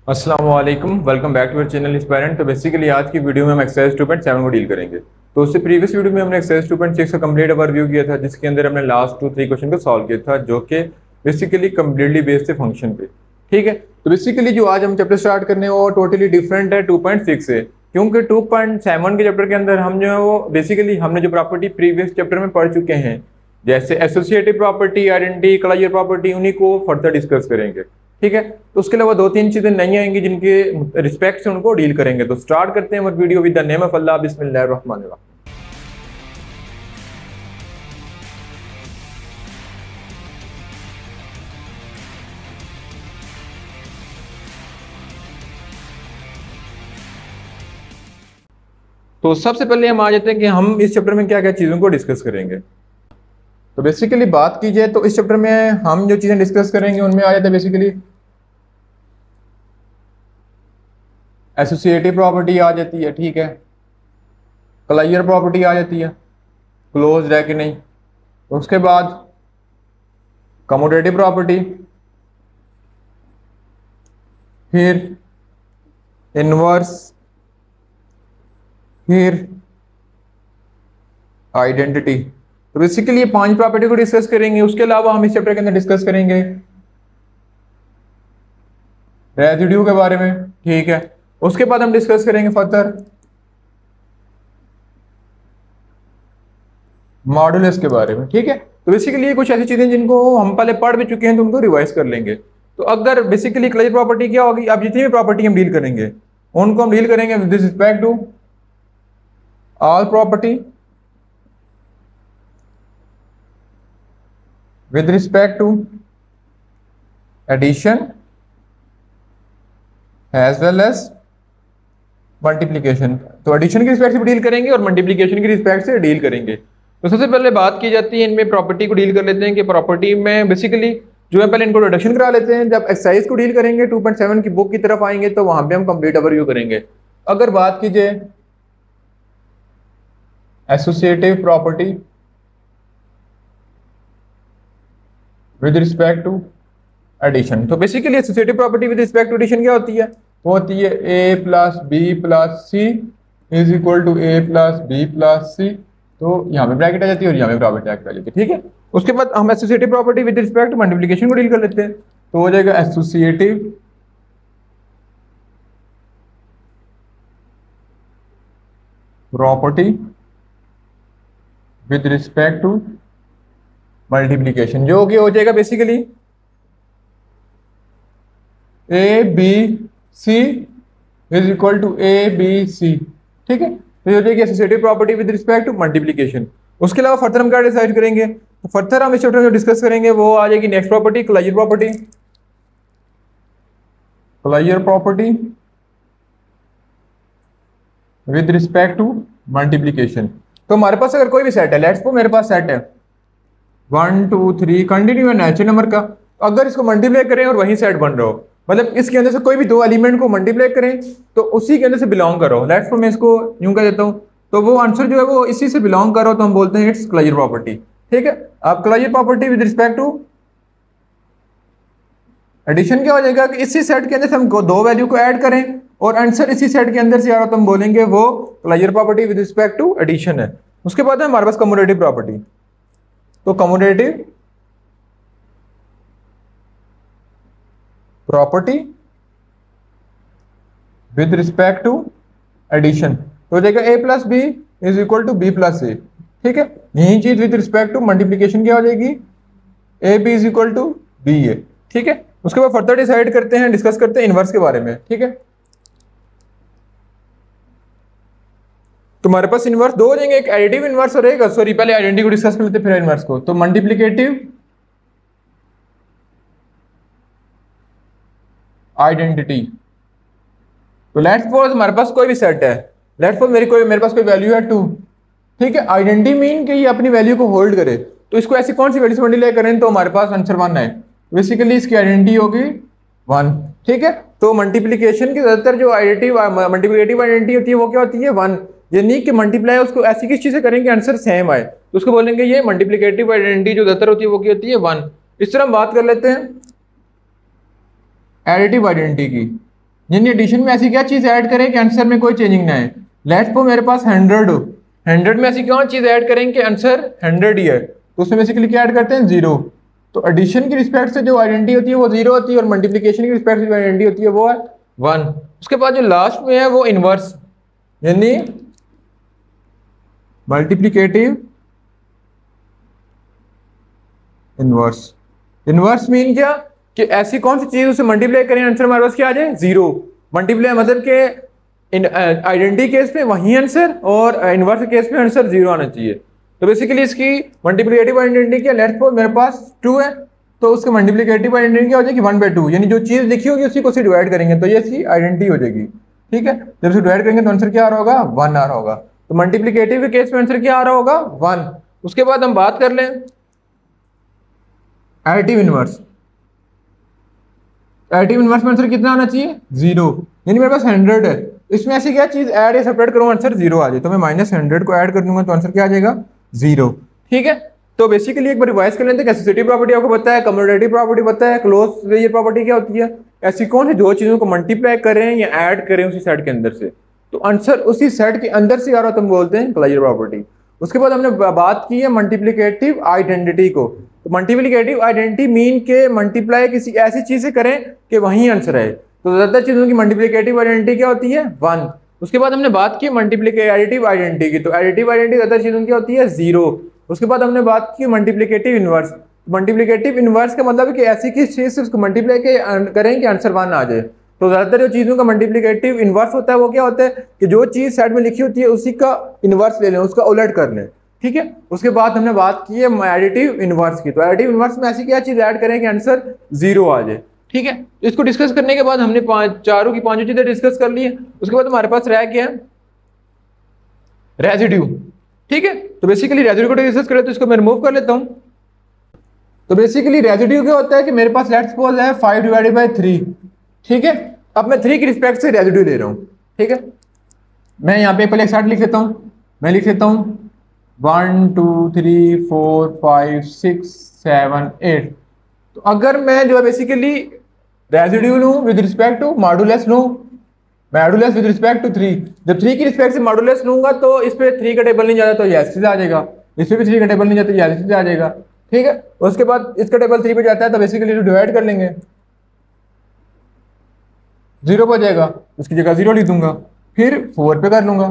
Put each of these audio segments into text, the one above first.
अस्सलाम वालेकुम, welcome back to our channel Inspirant. तो बेसिकली आज की वीडियो में हम एक्सरसाइज 2.7 को डील करेंगे। तो उससे प्रीवियस वीडियो में हमने एक्सरसाइज 2.6 का कंप्लीट ओवरव्यू किया था, जिसके अंदर हमने लास्ट 2-3 क्वेश्चन को सॉल्व किया था, जो कि बेसिकली कम्प्लीटली बेस्ड थे फंक्शन पे। ठीक है, तो बेसिकली जो आज हम चैप्टर स्टार्ट करने वो टोटली डिफरेंट है 2.6 से, क्योंकि 2.7 के चैप्टर के अंदर हम जो है वो बेसिकली हमने जो प्रॉपर्टी प्रीवियस चैप्टर में पढ़ चुके हैं, जैसे associative property, identity, closure property, उन्हीं को फर्दर डिस्कस करेंगे। ठीक है, तो उसके अलावा 2-3 चीजें नहीं आएंगी जिनके रिस्पेक्ट से उनको डील करेंगे। तो स्टार्ट करते हैं हमारी video with the name of अल्लाह, बिस्मिल्लाहिर रहमानिर रहीम। तो सबसे पहले हम आ जाते हैं कि हम इस चैप्टर में क्या क्या चीज़ों को डिस्कस करेंगे। तो बेसिकली बात की जाए तो इस चैप्टर में हम जो चीज़ें डिस्कस करेंगे उनमें आ जाता है बेसिकली एसोसिएटिव प्रॉपर्टी आ जाती है। ठीक है, क्लोजर प्रॉपर्टी आ जाती है, क्लोज है कि नहीं। उसके बाद कम्यूटेटिव प्रॉपर्टी, फिर इनवर्स, फिर आइडेंटिटी। तो बेसिकली ये 5 प्रॉपर्टी को डिस्कस करेंगे। उसके अलावा हम इस चैप्टर के अंदर डिस्कस करेंगे रेजिड्यू के बारे में। ठीक है, उसके बाद हम डिस्कस करेंगे फर्दर मॉडुलस के बारे में। ठीक है, तो बेसिकली ये कुछ ऐसी चीजें जिनको हम पहले पढ़ भी चुके हैं, तो उनको रिवाइज कर लेंगे। तो अगर बेसिकली क्लोजर प्रॉपर्टी क्या होगी, अब जितनी भी प्रॉपर्टी हम डील करेंगे उनको हम डील करेंगे with respect to all property, with respect to addition as well as multiplication. तो एडिशन की रिस्पेक्ट से भी डील करेंगे और मल्टीप्लीकेशन की रिस्पेक्ट से डील करेंगे। तो सबसे पहले बात की जाती है इनमें प्रॉपर्टी को डील कर लेते हैं कि प्रॉपर्टी में बेसिकली जो है पहले इनको इंट्रोडक्शन करा लेते हैं। जब एक्सरसाइज को डील करेंगे 2.7 की बुक की तरफ आएंगे तो वहां पे हम कंप्लीट ओवरव्यू करेंगे। अगर बात कीजिए associative property with respect to addition, तो basically associative property with respect to addition क्या होती है, वो होती है a plus B plus C is equal to a plus B plus C. तो यहाँ पे ब्रैकेट आ जाती है और यहाँ पे प्रॉपर्टी ब्रैकेट आ जाती है। ठीक है, उसके बाद हम associative property with respect to multiplication को डील कर लेते हैं। तो हो जाएगा associative property with respect to multiplication, जो कि हो जाएगा basically A B C is equal to A B C. ठीक है, तो ये हो जाएगी associative property with respect to multiplication. उसके अलावा फर्दर हम क्या डिसाइड करेंगे, तो फर्दर हम इस चैप्टर में डिस्कस करेंगे वो आ जाएगी next property closure property. Closure property with respect to multiplication. तो हमारे पास अगर कोई भी सेट है, लेट्स सपोज मेरे पास सेट है 1 2 3 कंटिन्यू है नेचुरल नंबर का, अगर इसको मल्टीप्लाई करें और वही सेट बन रहा हो, मतलब इसके अंदर से कोई भी 2 एलिमेंट को मल्टीप्लाई करें तो उसी के अंदर से बिलोंग करो, लेट्स सपोज मैं इसको यूं कह देता हूं, तो वो आंसर जो है वो इसी से बिलोंग करो, तो हम बोलते हैं इट्स क्लोजर प्रॉपर्टी। ठीक है, अब closure property with respect to addition क्या हो जाएगा कि इसी सेट के अंदर से हम 2 वैल्यू को ऐड करें और आंसर इसी सेट के अंदर से आ रहा तो हम बोलेंगे वो closure property with respect to addition है। उसके बाद है हमारे पास कम्यूटेटिव प्रॉपर्टी। तो commutative property with respect to addition, तो हो जाएगा a plus B is equal to B plus A. ठीक है, यही चीज विद रिस्पेक्ट टू मल्टीप्लीकेशन क्या हो जाएगी, A B is equal to B A. ठीक है, उसके बाद फर्दर डिसाइड करते हैं, डिस्कस करते हैं इनवर्स के बारे में। ठीक है, तुम्हारे पास इनवर्स 2 हो जाएंगे, एक एडिटिव इनवर्स और एक सॉरी पहले आइडेंटिटी को डिस्कस कर लेते हैं फिर इनवर्स को। तो मल्टीप्लिकेटिव आइडेंटिटी, तो लेट्स सपोज हमारे पास कोई भी सेट है, लेट्स सपोज मेरे पास कोई वैल्यू है 2। ठीक है, आइडेंटिटी मीन कि ये अपनी वैल्यू को होल्ड करे, तो इसको ऐसी कौन सी वैल्यू से मल्टीप्लाई करें तो हमारे पास आंसर 1 है। बेसिकली इसकी आइडेंटिटी होगी 1। ठीक है, तो मल्टीप्लिकेशन की ज्यादातर जो आइडेंटिटी मल्टीप्लिकेटिव आइडेंटिटी होती है वो क्या होती है 1, यानी कि मल्टीप्लाई उसको ऐसी किस चीज से करेंगे आंसर सेम आए, तो उसको बोलेंगे ये मल्टीप्लिकेटिव आइडेंटिटी जो ज्यादातर होती है वो क्या होती है 1। इस तरह हम बात कर लेते हैं एडिटिव आइडेंटिटी की। यानी एडिशन में ऐसी क्या चीज़ ऐड करें कि आंसर में कोई चेंजिंग ना आए। लेट्स सपोज मेरे पास 100 हो, 100 में ऐसी कौन चीज़ ऐड करें कि आंसर 100 ही है, तो उसमें बेसिकली क्या ऐड करते हैं, 0। तो एडिशन की रिस्पेक्ट से जो आइडेंटिटी होती है वो 0 होती है, और मल्टीप्लिकेशन की रिस्पेक्ट से जो आइडेंटिटी होती है वो है 1। उसके बाद जो लास्ट में है वो इनवर्स, यानी मल्टीप्लिकेटिव इनवर्स। इनवर्स मीन क्या कि ऐसी कौन सी चीज उसे मल्टीप्लाई करें आंसर हमारे पास क्या आ जाए, 0। मल्टीप्लाई मतलब के आइडेंटिटी केस में वही आंसर और इनवर्स केस में आंसर 0 आना चाहिए। तो बेसिकली इसकी मल्टीप्लिकेटिव आइडेंटिटी क्या, लेट्स सपोज मेरे पास 2 है, तो उसका मल्टीप्लिकेटिव आइडेंटिटी क्या हो जाएगी, 1/2, यानी जो चीज लिखी होगी उसी को से डिवाइड करेंगे तो ये इसकी आइडेंटिटी हो जाएगी। ठीक है, जब इसे डिवाइड करेंगे तो आंसर क्या आ रहा होगा, 1 आ रहा होगा। तो मल्टीप्लिकेटिव के केस में आंसर क्या आ रहा होगा, 1। उसके बाद हम बात कर लें एडिटिव इनवर्स। एडिटिव इनवर्स में आंसर कितना आना चाहिए, 0। यानी मेरे पास 100 है, इसमें ऐसी क्या चीज ऐड या सेपरेट करूँ आंसर 0 आ जाए, तो मैं -100 को ऐड कर दूंगा तो आंसर क्या आ जाएगा, 0। ठीक है, तो बेसिकली एक बार रिवाइज कर लेते हैं। एसोसिएटिव प्रॉपर्टी आपको पता है, कम्यूटेटिव प्रॉपर्टी पता है, क्लोज रेंज प्रॉपर्टी क्या होती है, ऐसी कौन सी दो चीजों को मल्टीप्लाई करें या ऐड करें उसी सेट के अंदर से, तो आंसर उसी सेट के अंदर से आ रहा हो तो हम बोलते हैं क्लोजर प्रॉपर्टी। उसके बाद हमने बात की है मल्टीप्लिकेटिव आइडेंटिटी को। तो मल्टीप्लिकेटिव आइडेंटिटी मीन के मल्टीप्लाई किसी ऐसी चीज से करें कि वही आंसर है, तो ज्यादातर चीजों की मल्टीप्लिकेटिव आइडेंटिटी क्या होती है, 1। उसके बाद हमने बात की मल्टीप्लिकेटिव आइडेंटिटी की, तो एडिटिव आइडेंटिटी ज्यादातर चीजों की होती है 0। उसके बाद हमने बात की मल्टीप्लिकेटिव इनवर्स। मल्टीप्लिकेटिव इनवर्स का मतलब है कि ऐसी किस चीज से उसको मल्टीप्लाई करें कि आंसर 1 आ जाए। तो ज्यादातर जो चीजों का मल्टीप्लिकेटिव इनवर्स होता है वो क्या होता है कि जो चीज साइड में लिखी होती है उसी का इनवर्स ले लें, उसका उलट कर लें। ठीक है, उसके बाद हमने बात की है एडिटिव इनवर्स की। तो एडिटिव इनवर्स में ऐसी क्या चीज ऐड करें कि आंसर 0 आ जाए। ठीक है, इसको डिस्कस करने के बाद हमने चारों की पांचों चीजें डिस्कस कर ली है। उसके बाद हमारे पास रह गया रेजिड्यू। ठीक है, तो बेसिकली रेजिड्यू को डिस्कस करें तो इसको मैं रिमूव कर लेता हूं। तो बेसिकली रेजिड्यू क्या होता है कि मेरे पास लेट्स सपोज है 5/3। ठीक है, अब मैं 3 की रिस्पेक्ट से रेजिड्यू ले रहा हूं। ठीक है, मैं यहाँ पे पहले एक साथ लिख लेता हूं, मैं लिख लेता हूं 1 2 3 4 5 6 7 8। तो अगर मैं जो है बेसिकली रेजिड्यू लूं विद रिस्पेक्ट टू मॉडुलस लूं, मॉडुलस विद रिस्पेक्ट टू 3, जब 3 की रिस्पेक्ट से मॉडुलस लूंगा तो इस पे 3 का टेबल नहीं जाता तो ये एसिड आ जाएगा, इस पे भी 3 का टेबल नहीं जाता तो ये एसिड आ जाएगा। ठीक है, उसके बाद इसका टेबल 3 पे जाता है तो बेसिकली डिवाइड कर लेंगे, 0 पर जाएगा, उसकी जगह 0 लिख दूंगा, फिर 4 पे कर लूंगा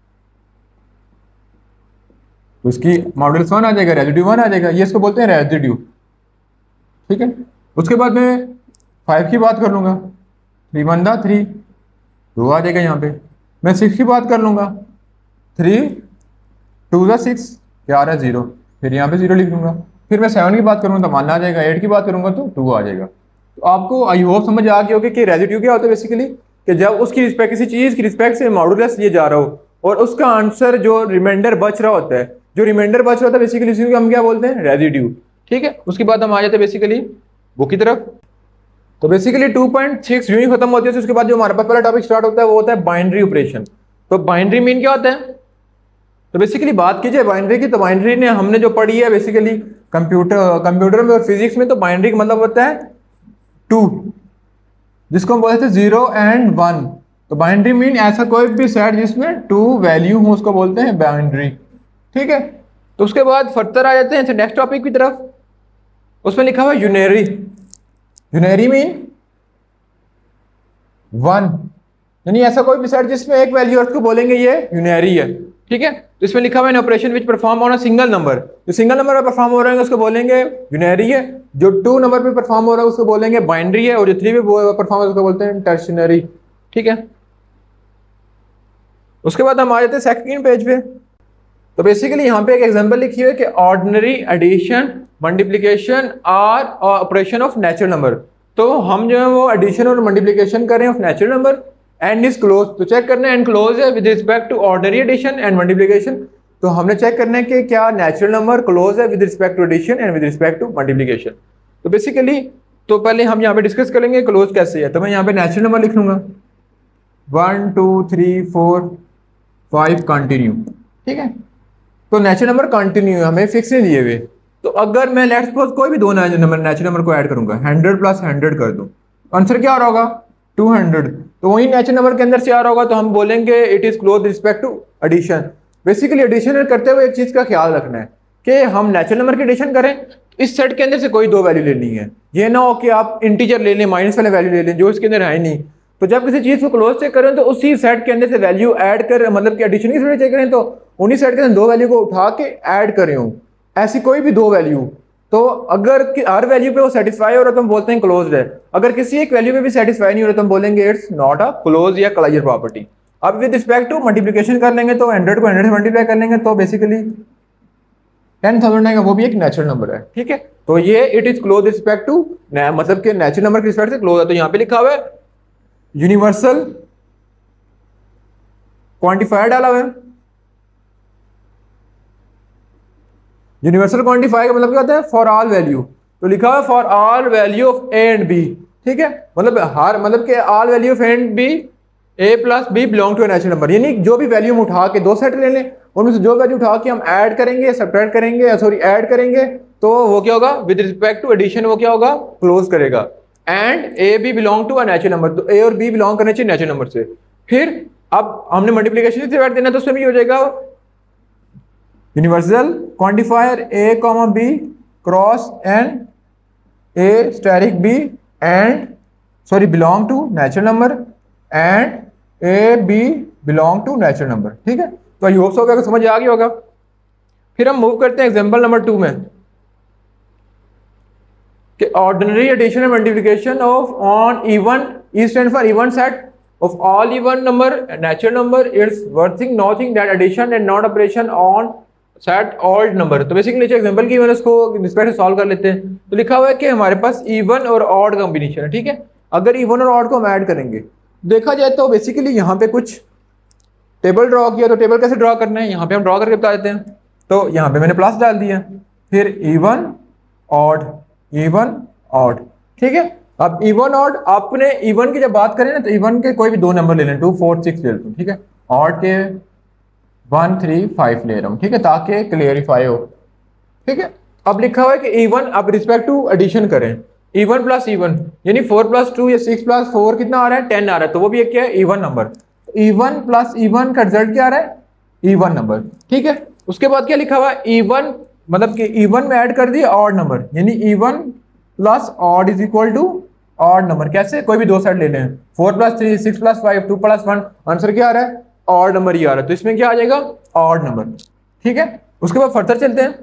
तो इसकी मॉडुलस 1 आ जाएगा, रेजिड्यू 1 आ जाएगा, ये इसको बोलते हैं रेजिड्यू। ठीक है, उसके बाद मैं 5 की बात कर लूंगा, 3 1 3, 2 आ जाएगा यहाँ पे। मैं 6 की बात कर लूंगा, 3 2 6, क्या आ रहा है 0, फिर यहाँ पे 0 लिख दूंगा। फिर मैं 7 की बात करूंगा तो 1 आ जाएगा, 8 की बात करूंगा तो 2 आ जाएगा। तो आपको आई होप समझ आ गया होगा कि रेजिड्यू क्या होता है बेसिकली, कि जब उसकी रिस्पेक्ट किसी चीज की रिस्पेक्ट से मॉडुलस लिए जा रहा हो और उसका आंसर जो रिमाइंडर बच रहा होता है, जो रिमाइंडर बच रहा होता है बेसिकली उसी को हम क्या बोलते हैं, रेजिड्यू। ठीक है, उसके बाद हम आ जाते हैं बेसिकली बुक की तरफ। तो बेसिकली 2.6 यूं ही खत्म होती है। उसके बाद जो हमारे पास पहला टॉपिक स्टार्ट होता है वो होता है बाइनरी ऑपरेशन। तो बाइनरी मीन क्या होता है, तो बेसिकली बात कीजिए बाइनरी की, तो बाइनरी ने हमने जो पढ़ी है बेसिकली कंप्यूटर में और फिजिक्स में, तो बाइनरी का मतलब होता है 2, जिसको हम बोलते हैं 0 and 1। तो बाइनरी मीन ऐसा कोई भी सेट जिसमें 2 वैल्यू हो उसको बोलते हैं बाइनरी। ठीक है, तो उसके बाद फर्दर आ जाते हैं नेक्स्ट टॉपिक की तरफ। उसमें लिखा हुआ यूनरी। यूनरी मीन 1, यानी ऐसा कोई भी सेट जिसमें एक वैल्यू है उसको बोलेंगे ये यूनरी है। ठीक है, तो इसमें लिखा हुआ है operation which perform on a single number, जो सिंगल नंबर पर परफॉर्म हो रहा है उसको बोलेंगे यूनरी है, जो 2 नंबर पे परफॉर्म हो रहा है उसको बोलेंगे बाइनरी है, और जो 3 पे परफॉर्म है उसको बोलते हैं टर्शनरी। ठीक है, उसके बाद हम आ जाते हैं सेकंड पेज पे। तो बेसिकली यहाँ पे एक एग्जांपल लिखी हुई है कि ordinary addition multiplication are operation of natural number. तो हम जो है वो एडिशन और मल्टीप्लिकेशन कर रहे हैं of natural number and is close. तो चेक करना है एंड क्लोज है with respect to ordinary addition and multiplication. तो हमने चेक करना है कि क्या नेचुरल नंबर क्लोज है with respect to addition and with respect to multiplication. तो बेसिकली तो पहले हम यहाँ पे डिस्कस करेंगे क्लोज कैसे है। तो मैं यहाँ पे नेचुरल नंबर लिख लूंगा 1 2 3 4 5 कंटिन्यू। ठीक है, तो नेचुरल नंबर कंटिन्यू हमें फिक्स नहीं दिए हुए। तो अगर मैं लेट्स सपोज कोई भी दो नेचुरल नंबर को ऐड करूंगा 100 + 100 कर दूं, आंसर क्या आ रहा होगा 200। तो वही नेचुरल नंबर के अंदर से आ रहा होगा तो हम बोलेंगे it is close respect to addition. Basically addition करते हुए एक चीज का ख्याल रखना है कि हम नेचुरल नंबर की एडिशन करें, इस सेट के अंदर से कोई दो वैल्यू लेनी है, ये ना हो कि आप इंटीजर ले लें, माइनस वाले वैल्यू ले लें जो इसके अंदर है नहीं। तो जब किसी चीज को क्लोज चेक करें तो उसी सेट के अंदर से वैल्यू ऐड कर, मतलब कि एडिशन की सेट चेक करें तो उन्हीं सेट के अंदर दो वैल्यू को उठा के ऐड करें हो, ऐसी कोई भी दो वैल्यू। तो अगर हर वैल्यू पे वो सेटिस्फाई हो रहा है तो हम बोलते हैं क्लोज्ड है, अगर किसी एक वैल्यू पे भी सेटिस्फाई नहीं हो रहा तो हम बोलेंगे इट्स नॉट अ क्लोज या क्लोजर प्रॉपर्टी। अब विद रिस्पेक्ट टू मल्टीप्लिकेशन कर लेंगे तो 100 को 100 से मल्टीप्लाई कर लेंगे तो बेसिकली 10,000 आएगा, वो भी एक नेचुरल नंबर है। ठीक है, तो ये it is close respect to, मतलब कि नेचुरल नंबर के रिस्पेक्ट से क्लोज है। तो यहाँ पे लिखा हुआ है यूनिवर्सल क्वांटिफायर डाला हुआ है। यूनिवर्सल क्वांटिफायर का मतलब क्या होता है? For all value. तो लिखा हुआ है for all value of A and B. ठीक है, मतलब हर, मतलब कि all value of A and B, A plus B belong to a natural number, यानी जो भी वैल्यू हम उठा के दो सेट ले लें, उनमें से जो वैल्यू उठा के हम ऐड करेंगे, सब्ट्रैक्ट करेंगे, सॉरी ऐड करेंगे, तो वो क्या होगा? विद रिस्पेक्ट टू एडिशन वो क्या होगा? क्लोज करेगा। And A B belong to a natural number, तो ए और बी बिलोंग करने चाहिए नेचुरल नंबर से। फिर अब हमने मल्टीप्लिकेशन से डिवाइड देना तो उसमें भी हो जाएगा universal quantifier A comma B cross N A asterisk B and sorry belong to natural number and A B belong to natural number. ठीक है, तो आई होप सो होगा, समझ आ गया होगा। फिर हम मूव करते हैं एग्जांपल नंबर 2 में कि ordinary addition and multiplication of on even E stand for even set of all even number natural number it's worthing nothing that addition and not operation on set odd number। तो basically नीचे example की मैंने उसको respect से solve कर लेते हैं। तो लिखा हुआ है कि हमारे पास इवन और ऑड कॉम्बिनेशन है। ठीक है, अगर इवन और ऑड को हम ऐड करेंगे, देखा जाए तो बेसिकली यहाँ पे कुछ टेबल ड्रॉ किया, तो टेबल कैसे ड्रॉ करना है यहाँ पे हम ड्रॉ करके बता देते हैं। तो यहाँ पे मैंने प्लस डाल दिया, फिर इवन ऑड इवन ऑड। ठीक है, अब इवन ऑड, आपने इवन की जब बात करें ना तो इवन के कोई भी दो नंबर ले लें, 2 4 6 ले लेते हैं। ठीक है, ऑड के 1 3 5 ले रहा हूँ। ठीक है, ताकि क्लियरिफाई हो। ठीक है, अब लिखा हुआ है कि इवन, अब रिस्पेक्ट टू एडिशन करें, इवन प्लस इवन यानी 4 प्लस 2 या 6 प्लस 4 कितना आ रहा है? 10 आ रहा है, तो वो भी एक क्या है? Even number. Even plus even का रिजल्ट क्या आ रहा है? Even number. ठीक है, उसके बाद क्या लिखा हुआ है? इवन, मतलब कि इवन में ऐड कर दिया ऑड नंबर, यानी even plus odd is equal to odd number. कैसे? कोई भी दो सेट ले लें, 4 प्लस 3 6 प्लस 5 2 प्लस 1, आंसर क्या आ रहा है? ऑड नंबर ही आ रहा है, तो इसमें क्या आ जाएगा? Odd number. ठीक है, उसके बाद फर्दर चलते हैं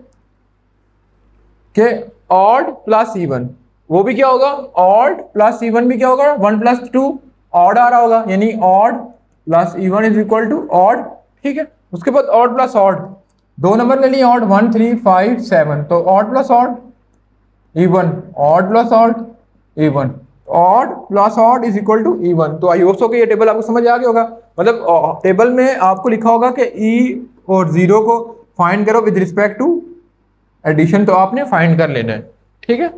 कि ऑड प्लस इवन, वो भी क्या होगा? ऑड प्लस इवन भी क्या होगा? 1 प्लस 2 ऑड आ रहा होगा, यानी odd plus even is equal to odd. ठीक है, उसके बाद ऑड प्लस ऑड, दो नंबर ले लिए ऑड, 1 3 5 7, तो odd plus odd even, odd plus odd even, odd plus odd is equal to even. तो आई होप सो कि ये टेबल आपको समझ आ गया होगा। मतलब टेबल में आपको लिखा होगा कि ई और जीरो को फाइंड करो विद रिस्पेक्ट टू एडिशन, तो आपने फाइंड कर लेना है। ठीक है,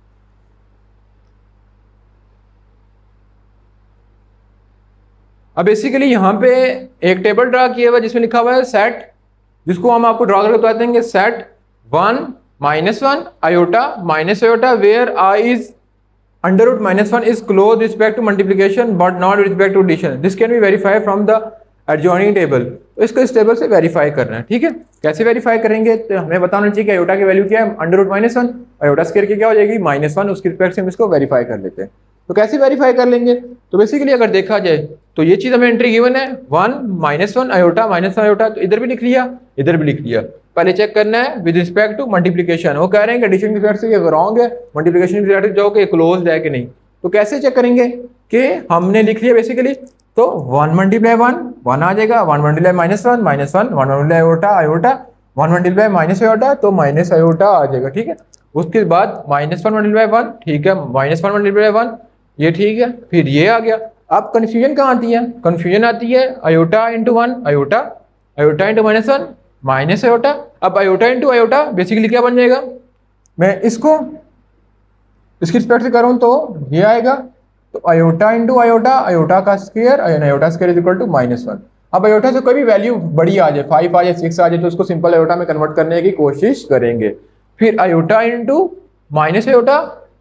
अब बेसिकली यहाँ पे एक टेबल ड्रा किया हुआ जिसमें लिखा हुआ है सेट, जिसको हम आपको ड्रा करके बता देंगे, set 1 -1 iota minus iota where i is under root -1 is close with respect to multiplication but not with respect to addition. This can be verified from the adjoining table. तो इसको इस table से verify करना है। ठीक है, कैसे verify करेंगे? तो हमें बताना चाहिए कि आयोटा की वैल्यू क्या है? अंडर रूट -1, आयोटा स्क्वायर की क्या हो जाएगी? -1, उसके रिस्पेक्ट से हम इसको वेरीफाई कर लेते हैं। तो कैसे वेरीफाई कर लेंगे? तो बेसिकली अगर देखा जाए तो ये चीज हमें एंट्री गिवन है 1 -1 आयोटा -1 आयोटा, तो इधर भी लिख लिया, इधर भी लिख लिया। पहले चेक करना है विद रिस्पेक्ट टू मल्टीप्लिकेशन, वो कह रहे हैं कि एडिशन के रिस्पेक्ट से ये रॉन्ग है, मल्टीप्लिकेशन के रिस्पेक्ट जाओ कि क्लोज्ड है कि नहीं। तो कैसे चेक करेंगे कि हमने लिख लिया बेसिकली, तो 1 मल्टीप्लाई 1 आ जाएगा, 1 multiply -1 -1, 1 multiply iota iota, 1 multiply minus iota तो माइनस आयोटा आ जाएगा। ठीक है, उसके बाद -1 मल्टीप्लाई 1, ठीक है, -1 मल्टीप्लाई 1, ये ठीक है, फिर ये आ गया। अब कंफ्यूजन कहाँ आती है? कंफ्यूजन आती है iota into 1 iota, iota into -1 minus iota. अब आयोटा इंटू आयोटा बेसिकली क्या बन जाएगा? मैं इसको इसकी रिस्पेक्ट से करूँ तो ये आएगा, तो आयोटा इंटू आयोटा, आयोटा का square, iota square is equal to -1। अब आयोटा से कोई भी वैल्यू बड़ी आ जाए, 5 आ जाए, 6 आ जाए, तो उसको सिंपल आयोटा में कन्वर्ट करने की कोशिश करेंगे। फिर आयोटा इंटू माइनस आयोटा,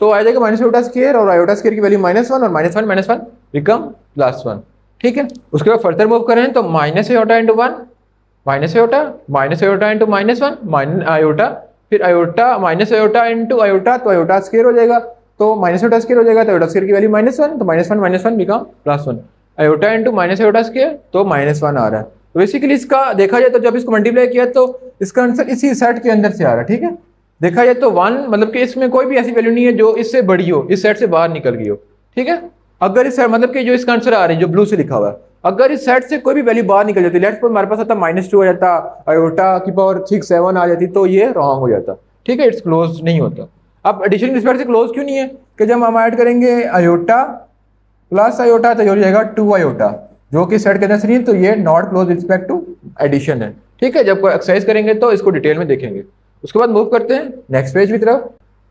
तो आ जाएगा माइनस आयोटा स्क्वायर, और आयोटा स्क्वायर की वैल्यू -1 और -1 बिकम +1। ठीक है, उसके बाद फर्दर मूव करें तो minus iota into 1 minus iota into -1 minus iota, फिर iota minus iota into iota, तो आयोटा स्क्वायर हो जाएगा, तो माइनस आयोटा स्क्वायर हो जाएगा, तो आयोटा स्क्वायर की वैल्यू -1, तो -1 become +1। Iota into minus iota square, तो -1 आ रहा है। तो बेसिकली इसका देखा जाए तो जब इसको मल्टीप्लाई किया तो इसका आंसर इसी सेट के अंदर से आ रहा है। ठीक है, देखा जाए तो 1 मतलब कि इसमें कोई भी ऐसी वैल्यू नहीं है जो इससे बड़ी हो, इस सेट से बाहर निकल गई हो। ठीक है, अगर इस मतलब कि जो इसका आंसर आ रही है जो ब्लू से लिखा हुआ है, अगर इस सेट से कोई भी वैल्यू बाहर निकल जाती, लेट्स सपोज हमारे पास आता -2 आ जाता, आयोटा की पावर 6 7 आ जाती, तो ये रॉन्ग हो जाता। ठीक है, इट्स क्लोज नहीं होता। अब एडिशन रिस्पेक्ट से क्लोज क्यों नहीं है कि जब हम ऐड करेंगे आयोटा प्लस आयोटा तो ये हो जाएगा 2 आयोटा, जो कि सेट के अंदर नहीं है, तो ये not close respect to addition है। ठीक है, जब एक्सरसाइज करेंगे तो इसको डिटेल में देखेंगे। उसके बाद मूव करते हैं नेक्स्ट पेज की तरफ।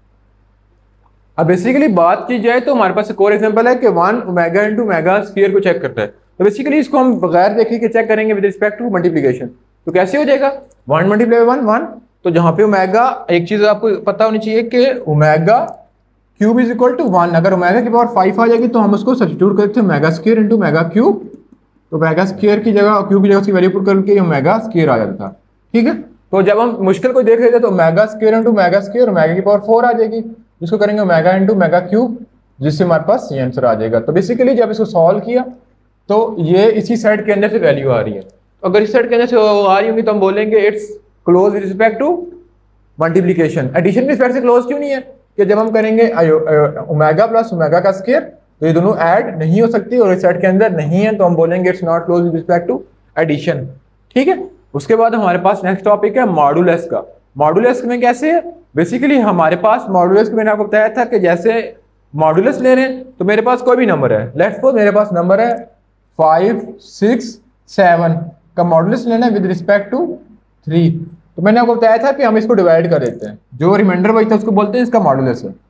अब बेसिकली बात की जाए तो हमारे पास एक और एग्जांपल है कि 1 ओमेगा इंटू ओमेगा स्क्वायर को चेक करता है। तो बेसिकली इसको हम बगैर देखे के चेक करेंगे विद रिस्पेक्ट टू मल्टीप्लिकेशन। तो कैसे हो जाएगा, 1 मल्टीप्लाई 1 तो जहां पे ओमेगा, एक चीज आपको पता होनी चाहिए कि omega cube is equal to 1, अगर ओमेगा की पावर 5 आ जाएगी तो हम उसको सब्स्टिट्यूट करते हैं omega square into omega cube, तो ओमेगा स्क्वायर की जगह क्यूब की जगह उसकी वैल्यू पुट करके ओमेगा स्क्वायर आ जाता था। ठीक है, तो जब हम मुश्किल को देख रहे थे तो omega square into omega square, omega की पावर 4 आ जाएगी, जिसको करेंगे ओमेगा इंटू ओमेगा क्यूब, जिससे हमारे पास ये आंसर आ जाएगा। तो बेसिकली जब इसको सॉल्व किया तो ये इसी सेट के अंदर से वैल्यू आ रही है। अगर इस सेट के अंदर से आ रही होगी तो हम बोलेंगे it's close with respect to multiplication. Addition के रिस्पेक्ट से क्लोज क्यों नहीं है कि जब हम करेंगे ओमेगा प्लस ओमेगा का स्क्वायर तो ये दोनों ऐड नहीं हो सकती और इस सेट के अंदर नहीं है, तो हम बोलेंगे it's not close with respect to addition. ठीक है, उसके बाद हमारे पास नेक्स्ट टॉपिक है मॉडुलस का। मॉडुलस में कैसे है, बेसिकली हमारे पास मॉडुलस को मैंने आपको बताया था कि जैसे मॉडुलस ले रहे हैं तो मेरे पास कोई भी नंबर है, लेट्स सपोज मेरे पास नंबर है 5 6 7 का मॉडुलस लेना है विद रिस्पेक्ट टू 3। तो मैंने आपको बताया था कि हम इसको डिवाइड कर देते हैं, जो रिमाइंडर बचता है उसको बोलते हैं इसका मॉडुलस है।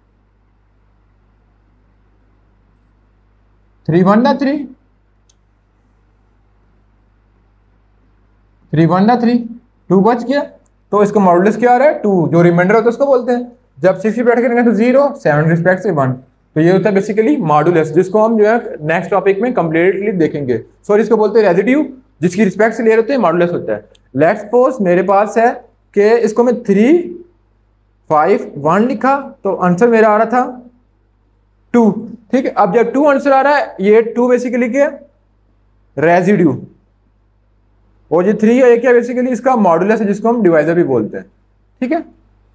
3 1 3 3 1 3 2 बच गया, तो इसका मॉडुलस क्या आ रहा है 2, जो रिमाइंडर होता है उसको बोलते हैं। जब 6 बैठ करेंगे तो 0, 7 रिस्पेक्ट से 1, तो ये होता है बेसिकली मॉडुलस, जिसको हम जो है नेक्स्ट टॉपिक में कंप्लीटली देखेंगे। सॉरी, इसको बोलते हैं रेजिड्यू, जिसकी रिस्पेक्ट से ले रहे होते हैं मॉडुलस होता है। लेट्स सपोज मेरे पास है कि इसको मैं 3 5 1 लिखा तो आंसर मेरा आ रहा था 2। ठीक है, अब जब 2 आंसर आ रहा है, ये 2 बेसिकली क्या रेजिड्यू, और ये 3 है क्या बेसिकली इसका मॉडुलस है, जिसको हम डिवाइजर भी बोलते हैं। ठीक है,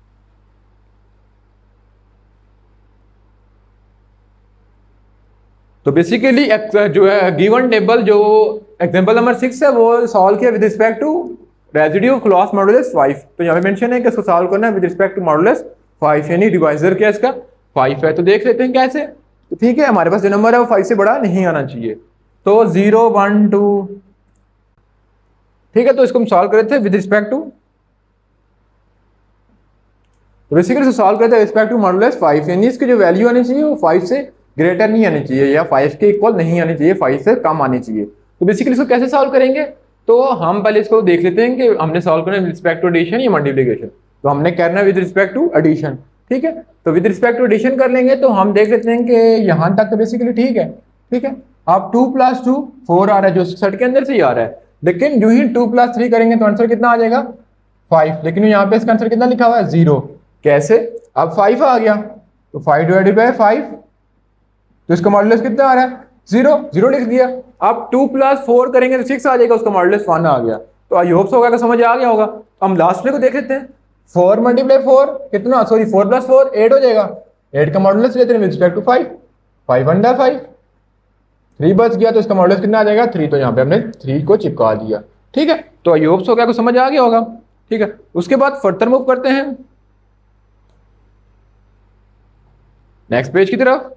तो बेसिकली जो है गिवन टेबल जो एग्जांपल नंबर 6 है वो सॉल्व किया with respect to residue class modulus 5। तो यहाँ पे मेंशन है कि इसको सॉल्व करना है विद रिस्पेक्ट टू मॉडुलस 5, यानी डिवाइजर क्या इसका 5 है। तो देख लेते हैं कैसे। तो ठीक है, हमारे पास जो नंबर है वो 5 से बड़ा नहीं आना चाहिए, तो 0 1 2। ठीक है, तो इसको हम सॉल्व कर रहे थे विद रिस्पेक्ट टू, तो बेसिकली सॉल्व करते हैं रिस्पेक्ट टू मॉडुलस 5, यानी इसकी जो वैल्यू आनी चाहिए वो 5 से ग्रेटर नहीं आनी चाहिए या 5 के इक्वल नहीं आनी चाहिए, 5 से कम आनी चाहिए। तो बेसिकली इसको कैसे सॉल्व करेंगे, तो हम पहले इसको देख लेते हैं कि हमने सॉल्व करना है विद रिस्पेक्ट टू एडिशन या मल्टीप्लिकेशन। तो हमने करना है विद रिस्पेक्ट टू एडिशन। ठीक है, तो विद रिस्पेक्ट टू एडिशन कर लेंगे तो हम देख लेते हैं कि यहाँ तक तो बेसिकली ठीक है। ठीक है, अब 2 + 2 4 आ रहा है, जो सेट के अंदर से ही आ रहा है, लेकिन जो ही 2 + 3 करेंगे तो आंसर कितना आ जाएगा 5, लेकिन यहाँ पे इसका आंसर कितना लिखा हुआ है 0। कैसे, अब 5 आ गया तो 5 / 5, तो इसका मॉडुलस कितना आ रहा है 0, 0 लिख दिया। अब 2 + 4 करेंगे तो 6 आ जाएगा, उसका मॉडुलस 1 आ गया। तो आई होप होगा कि समझ आ गया होगा। हम लास्ट में को देख लेते हैं, 4 × 4 कितना, सॉरी 4 + 4 8 हो जाएगा, 8 का मॉडुलस लेते हैं विद रिस्पेक्ट टू 5, 5 × 5 3 बच गया, तो इसका मॉडुलस कितना आ जाएगा 3, तो यहाँ पे हमने 3 को चिपका दिया। ठीक है, तो आई होप होगा कि समझ आ गया होगा। ठीक है, उसके बाद फर्दर मूव करते हैं नेक्स्ट पेज की तरफ।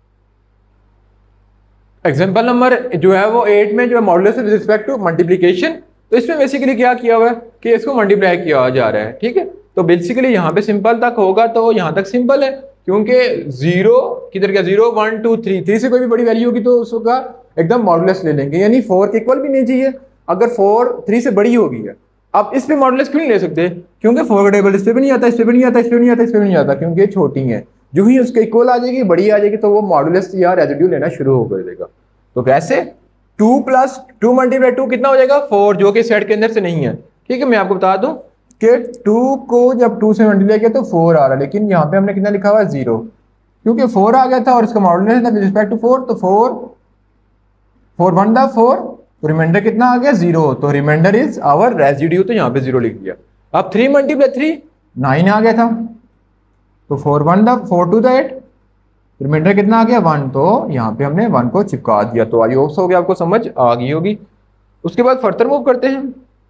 एग्जांपल नंबर जो है वो 8 में जो है modulus with respect to multiplication. तो इसमें बेसिकली क्या किया हुआ है कि इसको मल्टीप्लाई किया जा रहा है। ठीक है, तो बेसिकली यहाँ पे सिंपल तक होगा, तो यहाँ तक सिंपल है क्योंकि 0 किधर गया 0 1 2 3 से कोई भी बड़ी वैल्यू होगी तो उसका एकदम मॉडुलस ले लेंगे, यानी 4 के इक्वल भी नहीं चाहिए अगर 4 3 से बड़ी होगी है। अब इस पे मॉडुलस क्यों नहीं ले सकते, क्योंकि 4 का टेबल इस पे भी नहीं आता, इस पे भी नहीं आता, इस पे भी नहीं आता, इस पे भी नहीं आता, क्योंकि ये छोटी है। जो ही उसके इक्वल आ जाएगी, बड़ी आ जाएगी, तो वो मॉडुलस या रेजिड्यू लेना शुरू हो कर देगा। तो कैसे 2 + 2 × 2 कितना हो जाएगा 4, जो कि सेट के अंदर से नहीं है। ठीक है, मैं आपको बता दूं कि 2 को जब 2 से मल्टीप्लाई किया तो 4 आ रहा है, लेकिन यहाँ पे हमने कितना लिखा हुआ है 0, क्योंकि 4 आ गया था और इसका मॉडुलस था विद रिस्पेक्ट टू 4, तो 4 1 दा 4, तो रिमाइंडर कितना आ गया 0, तो रिमाइंडर इज आवर रेजिड्यू, तो यहाँ पे 0 लिख दिया। अब 3 × 3 9 आ गया था, तो 4 1 दा 4 2 दा 8, रिमाइंडर कितना आ गया 1, तो यहाँ पे हमने 1 को चिपका दिया। तो आई होप सो कि आपको समझ आ गई होगी। उसके बाद फर्दर मूव करते हैं।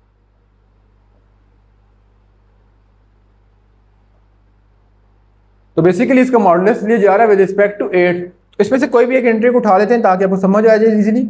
तो बेसिकली इसका मॉडुलस लिया जा रहा है विद रिस्पेक्ट टू 8। इसमें से कोई भी एक एंट्री को उठा लेते हैं ताकि आपको समझ आ जाए इजीली।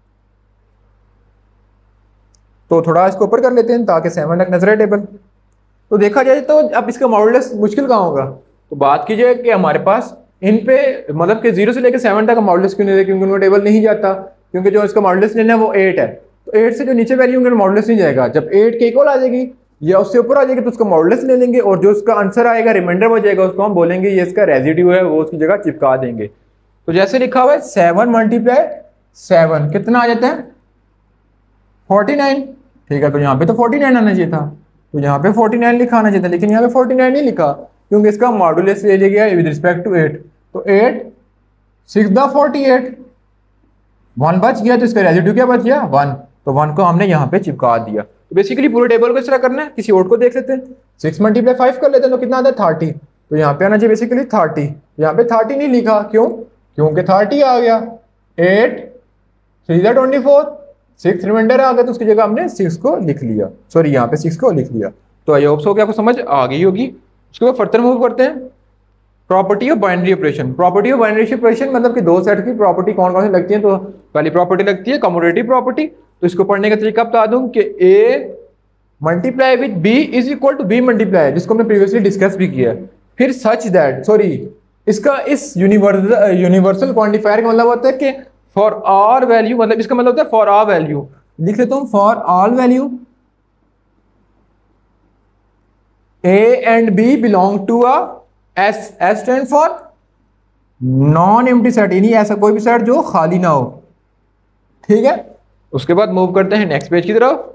तो थोड़ा इसको ऊपर कर लेते हैं ताकि 7 तक नजर है टेबल। तो देखा जाए तो अब इसका मॉडुलस मुश्किल कहाँ होगा, तो बात की जाए कि हमारे पास इन पे मतलब कि 0 से लेकर 7 तक का मॉडुलस क्यों नहीं है, क्योंकि उनका टेबल नहीं जाता, क्योंकि जो इसका मॉडुलस लेना है वो 8 है। तो 8 से जो नीचे वैल्यू उनका मॉडुलस नहीं जाएगा। जब 8 के इक्वल आ जाएगी या उससे ऊपर आ जाएगी तो उसका मॉडुलस ले लेंगे, और जो उसका आंसर आएगा रिमाइंडर हो जाएगा, उसको हम बोलेंगे ये इसका रेजिड्यू है, वो उसकी जगह चिपका देंगे। तो जैसे लिखा हुआ है 7 × 7 कितना आ जाता है 49। ठीक है, तो यहाँ पे तो 49 आना चाहिए था, तो यहाँ पे 49 लिखा आना चाहिए था, लेकिन यहाँ पे 49 नहीं लिखा क्योंकि इसका मॉडुलस ले लिया गया विद रिस्पेक्ट टू 8। तो 8 6 दा 48, 1 बच गया, तो इसका रेजिड्यू क्या बच गया 1, तो 1 को हमने यहाँ पे चिपका दिया। तो बेसिकली पूरे टेबल को इस तरह करना है। किसी और को देख लेते हैं, 6 × 5 कर लेते हैं, तो कितना आता है 30, तो यहाँ पे आना चाहिए बेसिकली 30, यहाँ पे 30 नहीं लिखा, क्यों, क्योंकि 30 आ गया। 8 3 दा 24, 6 रिमाइंडर आ गया, तो उसकी जगह हमने 6 को लिख लिया, सॉरी यहाँ पे 6 को लिख लिया। तो आई होप सो कि आपको समझ आ गई होगी। उसके बाद फर्दर मूव करते हैं। Property of binary operation. Property of binary operation मतलब कि दो सेट की प्रॉपर्टी कौन कौन सी लगती है। तो पहली प्रॉपर्टी लगती है कम्यूटेटिव प्रॉपर्टी। तो इसको पढ़ने का तरीका बता दूं कि A multiply with B is equal to B multiply, जिसको हमने प्रीवियसली डिस्कस भी किया है। फिर सच दैट, सॉरी इसका इस यूनिवर्सल क्वांटिफायर का मतलब होता है कि फॉर ऑल वैल्यू, मतलब इसका मतलब होता है फॉर ऑल वैल्यू, लिख लेता हूं for all value A and B belong to a S stand for non empty set, यानी ऐसा कोई भी सेट जो खाली ना हो। ठीक है, उसके बाद मूव करते हैं नेक्स्ट पेज की तरफ।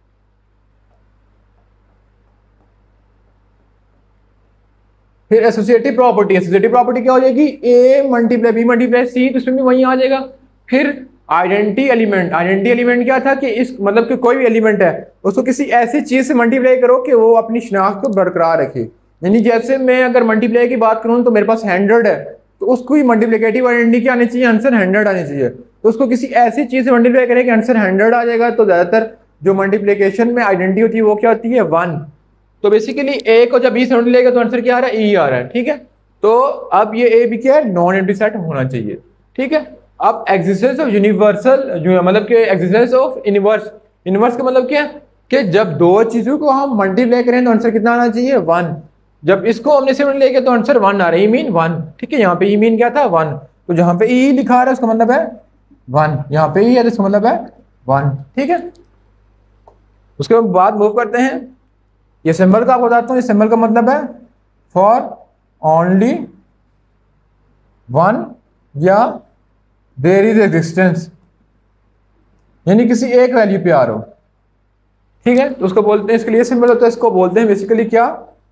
फिर एसोसिएटिव प्रॉपर्टी। एसोसिएटिव प्रॉपर्टी क्या हो जाएगी, A multiply B multiply C, तो इसमें भी वही आ जाएगा। फिर आइडेंटिटी एलिमेंट। आइडेंटिटी एलिमेंट क्या था कि इस मतलब कि कोई भी एलिमेंट है उसको किसी ऐसी चीज से मल्टीप्लाई करो कि वो अपनी शनाख्त को बरकरार रखे। यानी जैसे मैं अगर मल्टीप्लाई की बात करूं तो मेरे पास 100 है, तो उसको ही मल्टीप्लिकेटिव आइडेंटिटी क्या आनी चाहिए, आंसर 100 आनी चाहिए। तो उसको किसी ऐसी चीज से मल्टीप्लाई करें कि आंसर 100 आ जाएगा। तो ज्यादातर जो मल्टीप्लिकेशन में आइडेंटिटी होती है वो क्या होती है 1। तो बेसिकली ए को जब 20 से मल्टीप्लाई तो आंसर क्या आ रहा है, ई आ रहा है। ठीक है, तो अब ये ए भी क्या है, नॉन एम्प्टी सेट होना चाहिए। ठीक है, अब एग्जिस्टेंस ऑफ यूनिवर्सल मतलब कि एग्जिस्टेंस ऑफ इनवर्स। इनवर्स का मतलब क्या है कि जब दो चीजों को हम मल्टीप्लाई करें तो आंसर कितना आना चाहिए 1। जब इसको हमने से मल्टीप्लाई किया तो आंसर 1 आ रहा है, ई मीन 1। ठीक है, यहाँ पे ई मीन क्या था 1, तो जहां पे ई लिखा रहा है उसका मतलब है 1, यहाँ पे ई है तो इसका मतलब है 1। ठीक है, उसके बाद मूव करते हैं। ये सिंबल का आपको बताता हूँ। ये सिंबल का मतलब है फॉर ओनली 1 या देयर इज एग्जिस्टेंस, यानी किसी एक वैल्यू पे आ रहा हो। ठीक है, तो उसको बोलते हैं, इसके लिए सिंबल होता है, इसको बोलते हैं बेसिकली क्या।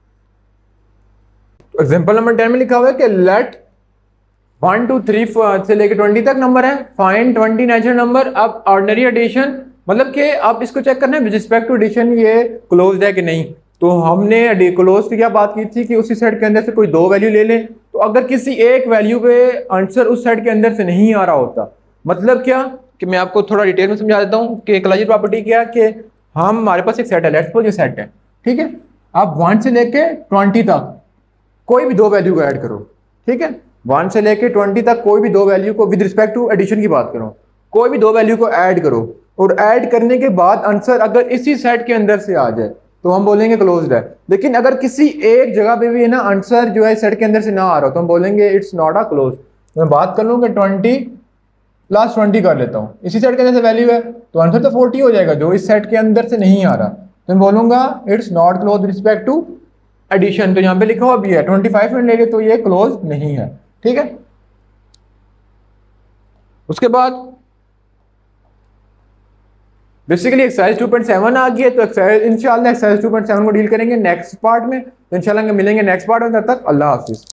एग्जांपल नंबर 10 में लिखा हुआ है कि लेट 1 2 3 से लेकर 20 तक नंबर है, फाइंड 20 नेचुरल नंबर। अब ऑर्डिनरी एडिशन मतलब कि आप इसको चेक करना है विद रिस्पेक्ट टू एडिशन ये क्लोज्ड है कि नहीं। तो हमने क्लोज की क्या बात की थी कि उसी सेट के अंदर से कोई दो वैल्यू ले लें। तो अगर किसी एक वैल्यू पे आंसर उस सेट के अंदर से नहीं आ रहा होता, मतलब क्या कि मैं आपको थोड़ा डिटेल में समझा देता हूँ कि क्लोजर प्रॉपर्टी क्या कि हम हमारे पास एक सेट है, लेट्स सपोज ये सेट है। ठीक है, आप 1 से लेके 20 तक कोई भी दो वैल्यू को ऐड करो। ठीक है, 1 से लेके 20 तक कोई भी दो वैल्यू को विद रिस्पेक्ट टू एडिशन की बात करो, कोई भी दो वैल्यू को ऐड करो, और ऐड करने के बाद आंसर अगर इसी सेट के अंदर से आ जाए तो हम बोलेंगे क्लोज्ड है। लेकिन अगर किसी एक जगह पे भी है ना आंसर जो है सेट के अंदर से ना आ रहा हो तो हम बोलेंगे इट्स नॉट अ क्लोज। मैं बात कर लूँ कि 20 + 20 कर लेता हूँ, इसी सेट के अंदर से वैल्यू है तो आंसर तो 40 हो जाएगा जो इस सेट के अंदर से नहीं आ रहा। तो मैं बोलूंगा it's not close respect to addition, तो यहाँ पे लिखा हुआ भी है 25 मिनट लेंगे तो ये क्लोज नहीं है, ठीक है। उसके बाद बेसिकली एक्सरसाइज 2.7 आ गई है, तो एक्सरसाइज इंशाल्लाह एक्सरसाइज 2.7 को डील करेंगे नेक्स्ट पार्ट में। तो इंशाल्लाह मिलेंगे नेक्स्ट पार्ट में, तब तक अल्लाह हाफिज।